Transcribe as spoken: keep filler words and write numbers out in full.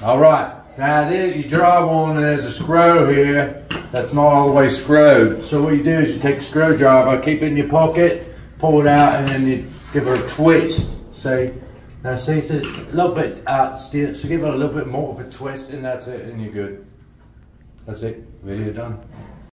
All right, now there you drive on and there's a screw here that's not all the way screwed. So what you do is you take a screwdriver, keep it in your pocket, pull it out, and then you give it a twist. See? Now see, it's a little bit out still, so give it a little bit more of a twist and that's it, and you're good. That's it, video done.